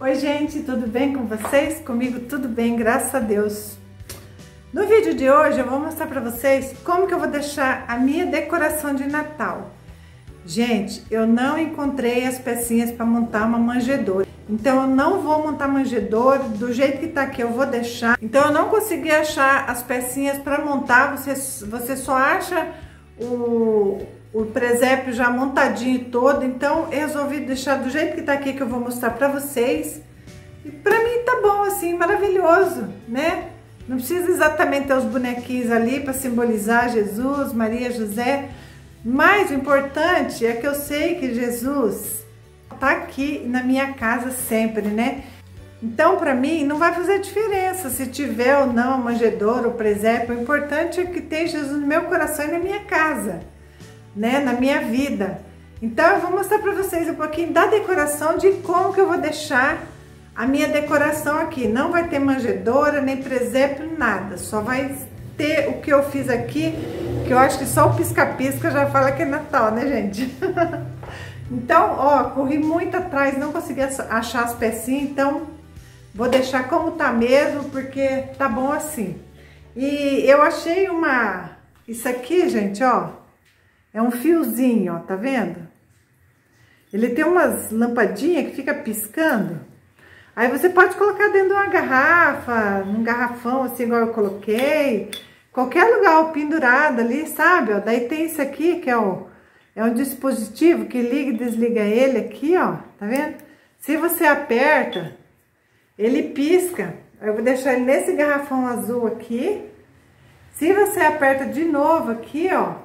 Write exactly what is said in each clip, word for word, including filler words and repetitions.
Oi gente, tudo bem com vocês? Comigo tudo bem, graças a Deus. No vídeo de hoje eu vou mostrar para vocês como que eu vou deixar a minha decoração de Natal. Gente, eu não encontrei as pecinhas para montar uma manjedoura, então eu não vou montar manjedoura do jeito que tá aqui, eu vou deixar. Então eu não consegui achar as pecinhas para montar, você, você só acha o, o presépio já montadinho todo, então eu resolvi deixar do jeito que tá aqui que eu vou mostrar para vocês. E para mim tá bom assim, maravilhoso, né? Não precisa exatamente ter os bonequinhos ali para simbolizar Jesus, Maria, José. Mas o importante é que eu sei que Jesus tá aqui na minha casa sempre, né? Então, para mim, não vai fazer diferença se tiver ou não a manjedoura, o presépio. O importante é que tenha Jesus no meu coração e na minha casa, né? Na minha vida. Então, eu vou mostrar para vocês um pouquinho da decoração, de como que eu vou deixar a minha decoração aqui. Não vai ter manjedoura, nem presépio, nada. Só vai ter o que eu fiz aqui, que eu acho que só o pisca-pisca já fala que é Natal, né, gente? Então, ó, corri muito atrás, não consegui achar as pecinhas, então vou deixar como tá mesmo, porque tá bom assim. E eu achei uma... Isso aqui, gente, ó, é um fiozinho, ó, tá vendo? Ele tem umas lampadinhas que fica piscando. Aí você pode colocar dentro de uma garrafa, num garrafão assim igual eu coloquei, qualquer lugar ó, pendurado ali, sabe? Ó, daí tem isso aqui que é, o, é um dispositivo que liga e desliga ele aqui, ó, tá vendo? Se você aperta, ele pisca. Eu vou deixar ele nesse garrafão azul aqui. Se você aperta de novo aqui, ó,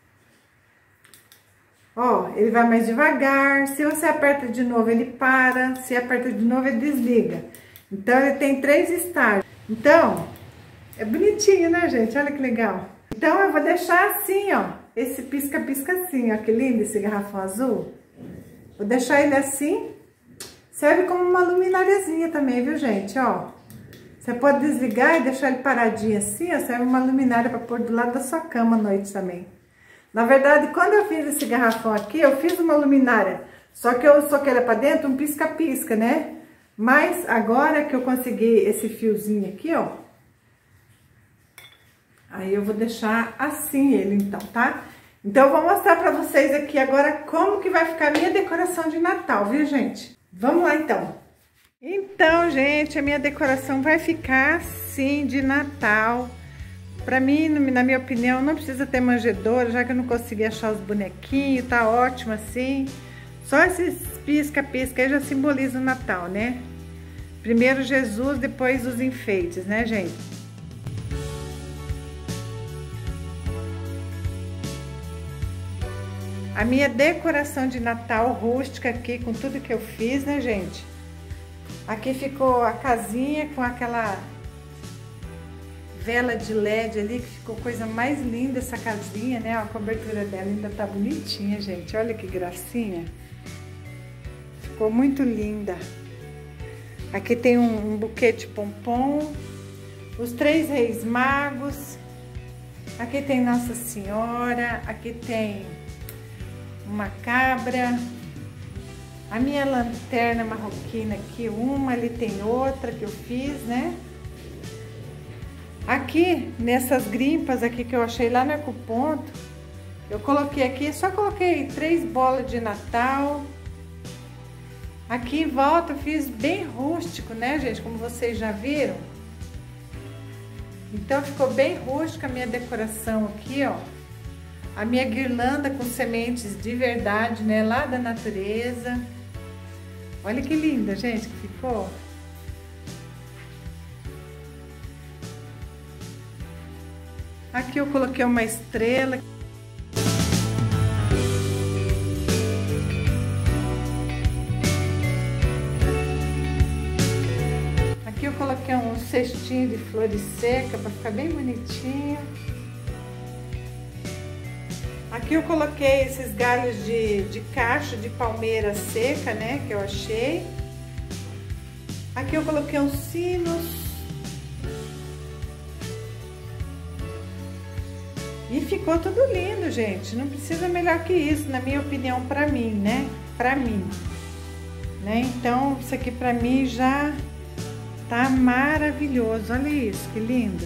ó, ele vai mais devagar. Se você aperta de novo, ele para. Se aperta de novo, ele desliga. Então, ele tem três estágios. Então, é bonitinho, né, gente? Olha que legal. Então, eu vou deixar assim, ó. Esse pisca-pisca assim, ó. Que lindo esse garrafão azul. Vou deixar ele assim. Serve como uma luminariazinha também, viu, gente? Ó. Você pode desligar e deixar ele paradinho assim, ó. Serve uma luminária para pôr do lado da sua cama à noite também. Na verdade, quando eu fiz esse garrafão aqui, eu fiz uma luminária, só que eu soquei ela pra dentro, um pisca-pisca, né? Mas agora que eu consegui esse fiozinho aqui, ó, aí eu vou deixar assim ele então, tá? Então eu vou mostrar pra vocês aqui agora como que vai ficar a minha decoração de Natal, viu, gente? Vamos lá, então. Então, gente, a minha decoração vai ficar assim de Natal. Pra mim, na minha opinião, não precisa ter manjedoura, já que eu não consegui achar os bonequinhos, tá ótimo assim. Só esses pisca-pisca aí já simboliza o Natal, né? Primeiro Jesus, depois os enfeites, né, gente? A minha decoração de Natal rústica aqui, com tudo que eu fiz, né, gente? Aqui ficou a casinha com aquela vela de L E D ali, que ficou coisa mais linda essa casinha, né? A cobertura dela ainda tá bonitinha, gente. Olha que gracinha. Ficou muito linda. Aqui tem um, um buquê de pompom, os três reis magos. Aqui tem Nossa Senhora, aqui tem uma cabra. A minha lanterna marroquina aqui, uma, ali tem outra que eu fiz, né? Aqui, nessas grimpas aqui que eu achei lá no Ecoponto, eu coloquei aqui, só coloquei três bolas de Natal. Aqui em volta eu fiz bem rústico, né, gente? Como vocês já viram. Então ficou bem rústica a minha decoração aqui, ó. A minha guirlanda com sementes de verdade, né, lá da natureza. Olha que linda, gente, que ficou. Aqui eu coloquei uma estrela. Aqui eu coloquei um cestinho de flores secas para ficar bem bonitinho. Aqui eu coloquei esses galhos de, de cacho de palmeira seca, né, que eu achei. Aqui eu coloquei uns sinos. E ficou tudo lindo, gente. Não precisa melhor que isso, na minha opinião, pra mim, né? Pra mim. né? Então, isso aqui pra mim já tá maravilhoso. Olha isso, que lindo.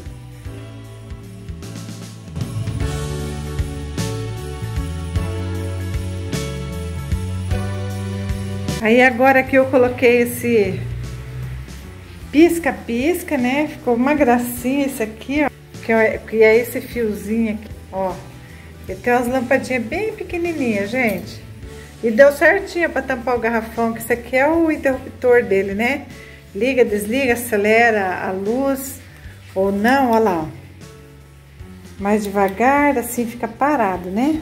Aí agora que eu coloquei esse pisca-pisca, né? Ficou uma gracinha esse aqui, ó. Que é, que é esse fiozinho aqui, ó. E tem umas lampadinhas bem pequenininhas, gente. E deu certinho pra tampar o garrafão, que isso aqui é o interruptor dele, né? Liga, desliga, acelera a luz ou não, ó lá, ó. Mais devagar, assim fica parado, né?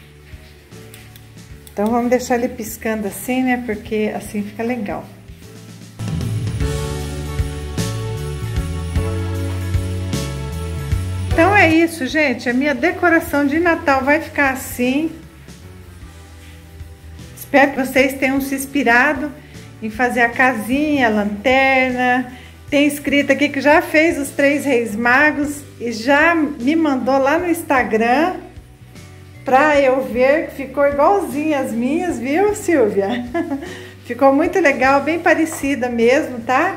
Então vamos deixar ele piscando assim, né? Porque assim fica legal. Então é isso, gente. A minha decoração de Natal vai ficar assim. Espero que vocês tenham se inspirado em fazer a casinha, a lanterna. Tem escrito aqui que já fez os três Reis Magos e já me mandou lá no Instagram pra eu ver que ficou igualzinho as minhas, viu, Silvia? Ficou muito legal, bem parecida mesmo, tá?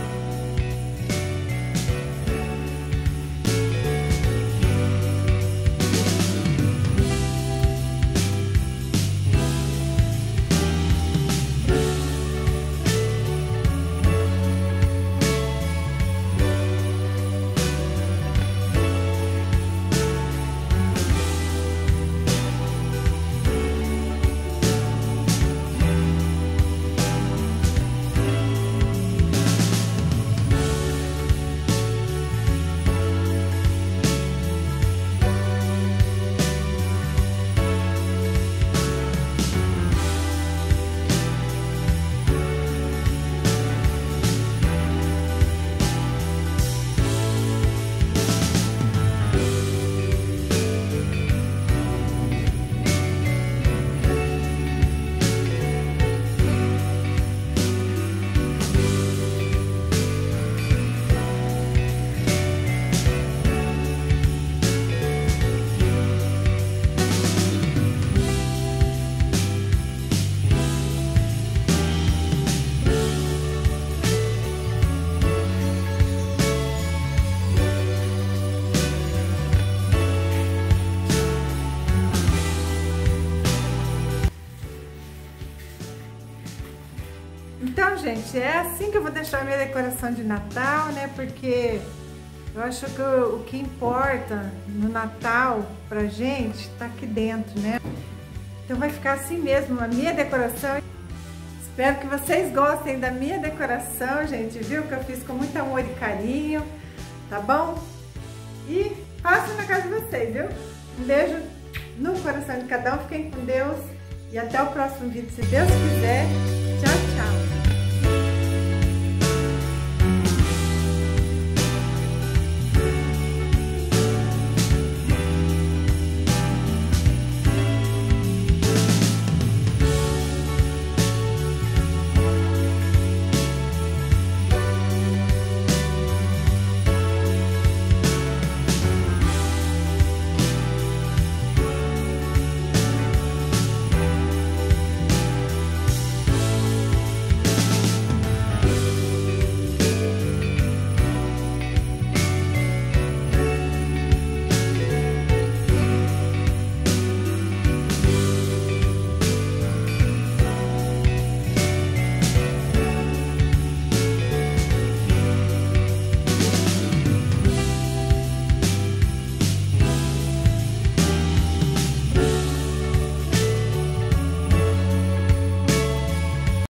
Então, gente, é assim que eu vou deixar a minha decoração de Natal, né? Porque eu acho que o, o que importa no Natal pra gente tá aqui dentro, né? Então vai ficar assim mesmo a minha decoração. Espero que vocês gostem da minha decoração, gente, viu? Que eu fiz com muito amor e carinho, tá bom? E façam na casa de vocês, viu? Um beijo no coração de cada um, fiquem com Deus e até o próximo vídeo, se Deus quiser. Tchau, tchau!